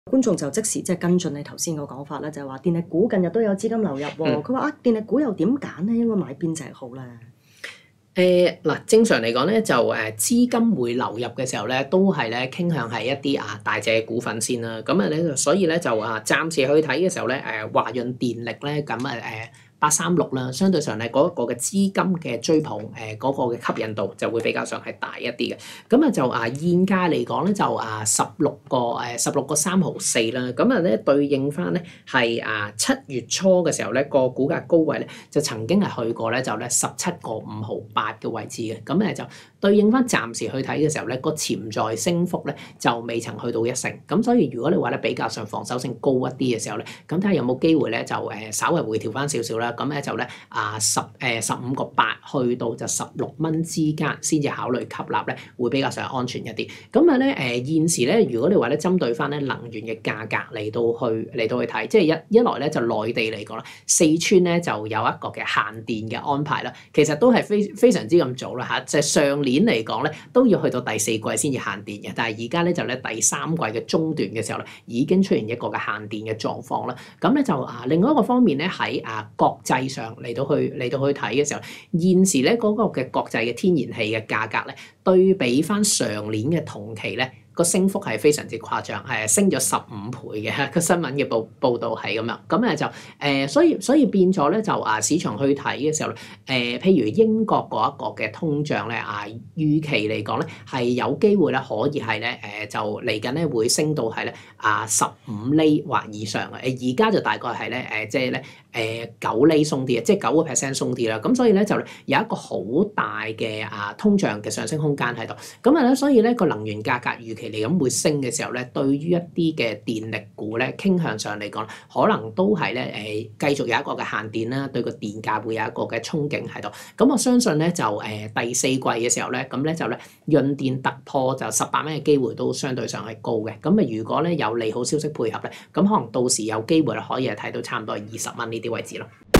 觀眾就即時即係跟進你頭先個講法啦，就係話電力股近日都有資金流入喎。佢話電力股又點揀咧？應該買邊隻好咧？ 嗱，正常嚟講咧，就資金會流入嘅時候咧，都係咧傾向係一啲大隻嘅股份先啦。咁咧，所以咧就暫時去睇嘅時候咧，華潤電力咧咁836啦，相對上咧嗰個嘅資金嘅追捧，嗰個嘅吸引度就會比較上係大一啲嘅。咁就現價嚟講咧就16.3毫4啦。咁咧對應翻咧係7月初嘅時候咧個股價高位咧就曾經係去過咧就咧17.5毫8嘅位置嘅。咁就對應翻暫時去睇嘅時候咧個潛在升幅咧就未曾去到1成。咁所以如果你話咧比較上防守性高一啲嘅時候咧，咁睇下有冇機會咧就稍微回調翻少少啦。咁咧就咧15.8去到就16蚊之間先至考慮吸納咧，會比較上安全一啲。咁咧現時咧，如果你話咧針對翻咧能源嘅價格嚟到去睇，即係一來咧就內地嚟講啦，四川咧就有一個嘅限電嘅安排啦，其實都係非常之咁早啦嚇，就係上年嚟講咧都要去到第四季先至限電嘅，但係而家咧就咧第三季嘅中段嘅時候咧已經出現一個嘅限電嘅狀況啦。咁咧就另外一個方面咧喺國際上嚟到去睇嘅時候，現時咧嗰個嘅國際嘅天然氣嘅價格咧，對比翻上年嘅同期咧，個升幅係非常之誇張，係升咗15倍嘅。個新聞嘅報導係咁樣，咁就所以變咗咧就市場去睇嘅時候咧，譬如英國嗰一個嘅通脹咧預期嚟講咧係有機會咧可以係咧就嚟緊咧會升到係咧15厘或以上嘅，而家就大概係咧即係咧9厘鬆啲嘅，即係9% 鬆啲啦。咁所以咧就有一個好大嘅通脹嘅上升空間喺度。咁咧所以咧個能源價格預期嚟咁會升嘅時候咧，對於一啲嘅電力股咧傾向上嚟講，可能都係咧繼續有一個嘅限電啦，對個電價會有一個嘅憧憬喺度。咁我相信咧就第四季嘅時候咧，咁咧就咧潤電突破就18蚊嘅機會都相對上係高嘅。咁如果咧有利好消息配合咧，咁可能到時有機會可以係睇到差唔多20蚊呢啲位置咯。